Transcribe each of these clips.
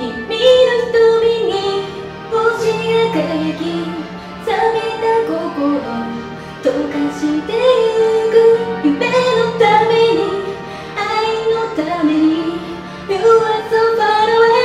瞳に星が輝き、冷めた心溶かしてゆく。夢のために、愛のために You are so far away。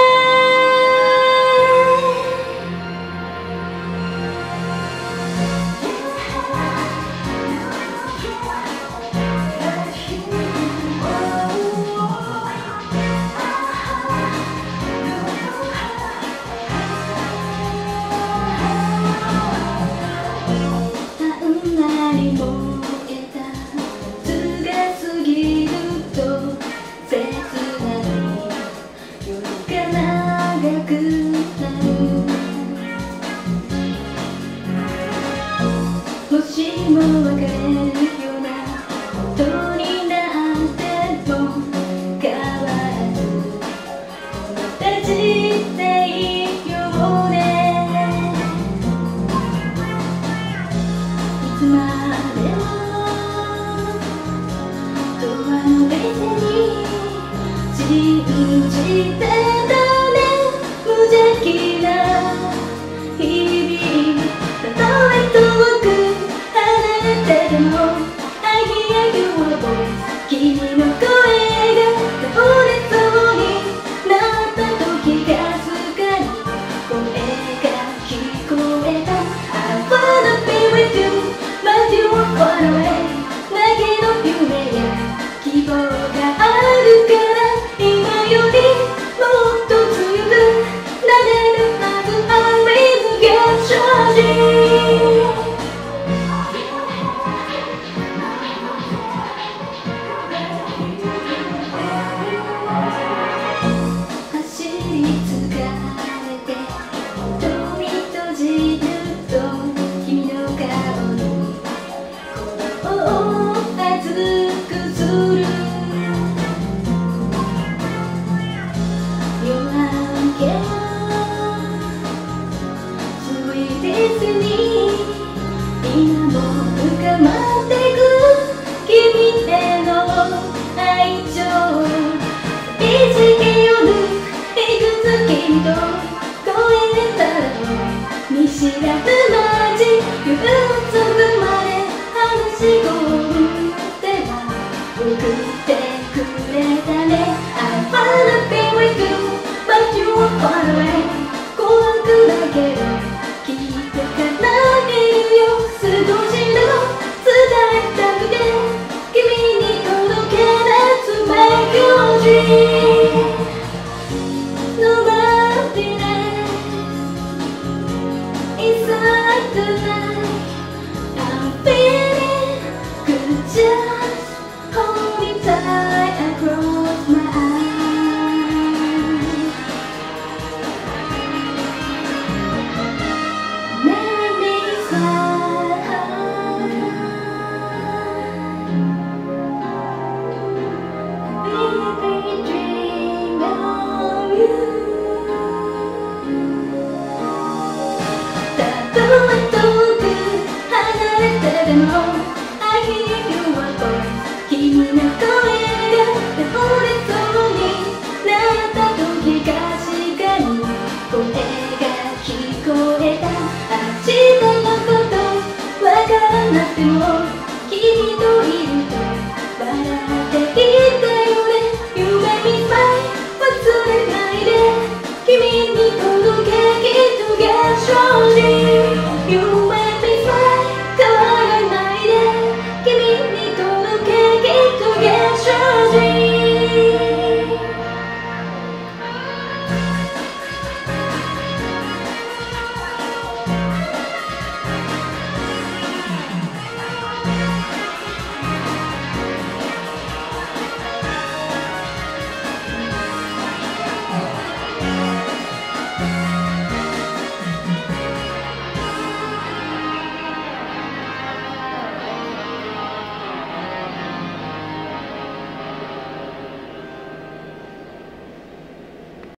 星も別れるようなことになっても変わらず友達でいようね。いつまでもドアの目に信じてたね。無邪気な日々、たとえ遠くでも I hear your voice。 君の声が倒れそうになった時かすかに声が聞こえた。 I wanna be with you but you are far away。 だけど夢や希望があるから今よりもっと強くなれるはず。 I will get charging。今も深まってく君への愛情。いつけ夜いくつ君と越えたら見知らぬ街夜遅くまで話し込んでは僕